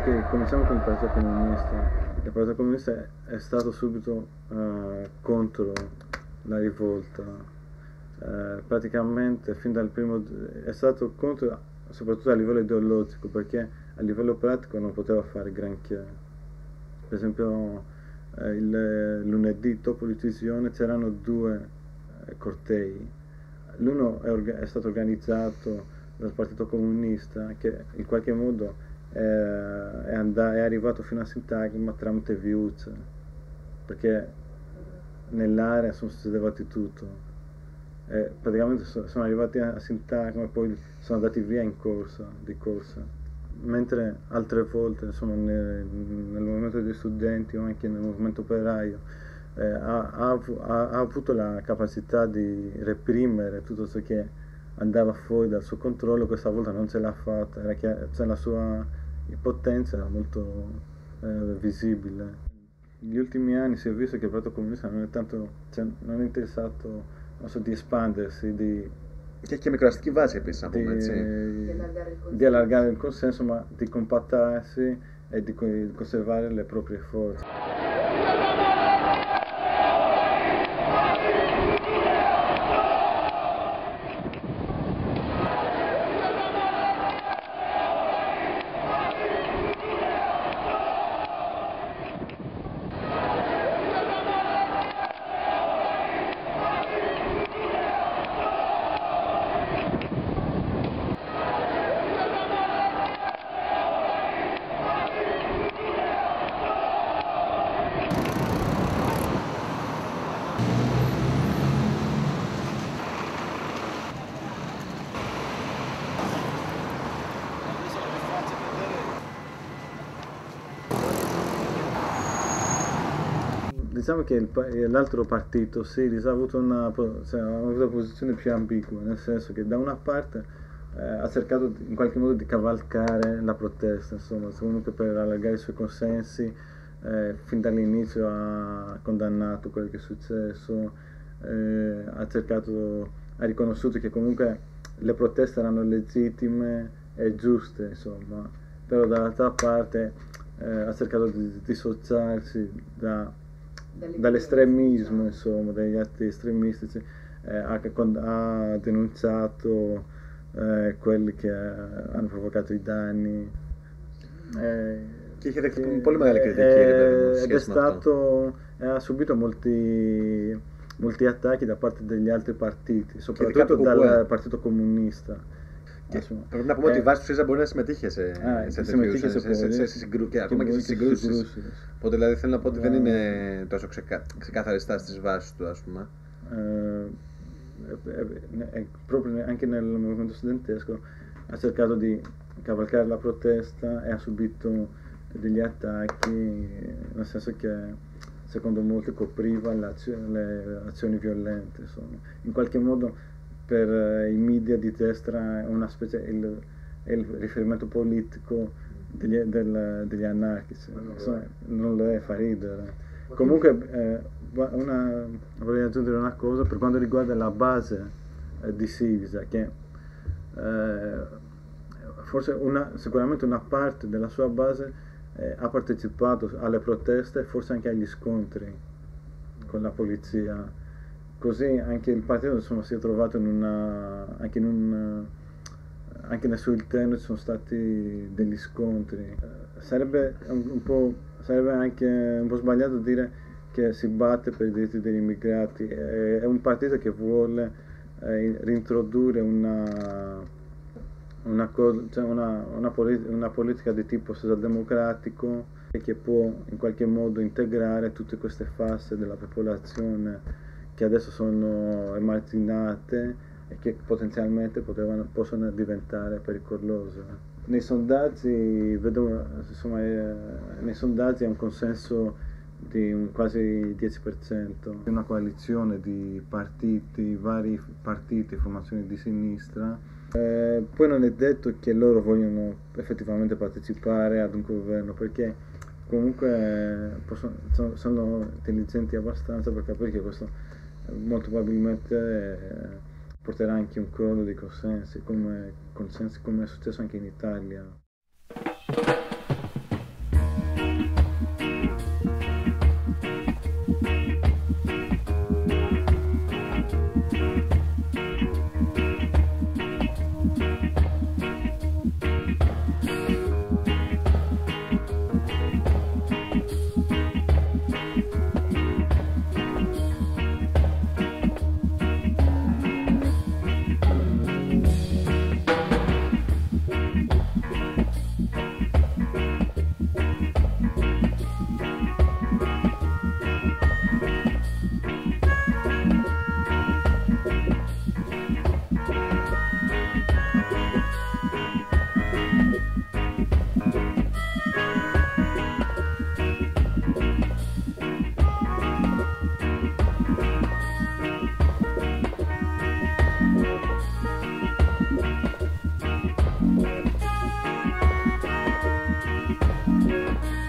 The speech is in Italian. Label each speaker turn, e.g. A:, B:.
A: che cominciamo con il Partito Comunista. Il Partito Comunista è stato subito contro la rivolta, praticamente fin dal primo è stato contro soprattutto a livello ideologico, perché a livello pratico non poteva fare granché. Per esempio il lunedì dopo l'uccisione c'erano due cortei. L'uno è stato organizzato dal Partito Comunista, che in qualche modo è arrivato fino a Sintagma tramite viuzze, perché nell'area succedeva di tutto. Praticamente sono arrivati a Sintagma e poi sono andati via di corsa, mentre altre volte, insomma, nel movimento degli studenti o anche nel movimento operaio ha avuto la capacità di reprimere tutto ciò che andava fuori dal suo controllo. Questa volta non ce l'ha fatta, cioè, la sua impotenza era molto visibile. Negli ultimi anni si è visto che il Partito Comunista non è tanto, cioè, non è interessato, non so, di espandersi,
B: Και έχει και μικραστική βάση επίσης, να πούμε, έτσι.
A: Di allargare il consenso, ma di compattarsi e di conservare le proprie forze. Diciamo che l'altro partito, Syriza, ha avuto una posizione più ambigua, nel senso che da una parte ha cercato in qualche modo di cavalcare la protesta, insomma, comunque per allargare i suoi consensi, fin dall'inizio ha condannato quello che è successo, ha riconosciuto che comunque le proteste erano legittime e giuste, insomma, però dall'altra parte ha cercato di dissociarsi dall'estremismo, insomma, dagli atti estremistici, ha denunciato quelli che hanno provocato i danni.
B: Και είχε δεχτεί πολύ μεγάλη κριτική,
A: ed ha subito molti attacchi da parte degli altri partiti, soprattutto dal Partito Comunista.
B: Πρέπει να πούμε ότι η βάση του ΣΥΡΙΖΑ μπορεί να συμμετείχε ακόμα και σε συγκρούσεις. Οπότε δηλαδή θέλω να πω ότι δεν είναι τόσο ξεκάθαρη στάση της βάσης του, ας πούμε.
A: Proprio anche nel movimento studentesco ha cercato di cavalcare la protesta e ha subito degli attacchi, nel senso che secondo molti copriva le azioni violente, insomma. In qualche modo per i media di destra è una specie, è il riferimento politico degli anarchici, insomma, non lo è, fa ridere. Comunque vorrei aggiungere una cosa per quanto riguarda la base di Syriza, che forse sicuramente una parte della sua base ha partecipato alle proteste e forse anche agli scontri con la polizia. Così anche il partito, insomma, si è trovato anche nel suo interno ci sono stati degli scontri. Sarebbe anche un po' sbagliato dire che si batte per i diritti degli immigrati. È un partito che vuole reintrodurre una politica di tipo socialdemocratico che può in qualche modo integrare tutte queste fasce della popolazione che adesso sono emarginate e che potenzialmente possono diventare pericolose. Nei sondaggi vedo, insomma, nei sondaggi è un consenso di quasi il 10%, una coalizione di partiti, vari partiti, formazioni di sinistra. Poi non è detto che loro vogliono effettivamente partecipare ad un governo, perché comunque sono intelligenti abbastanza per capire che questo molto probabilmente porterà anche un crollo di consensi come è successo anche in Italia. Ciao.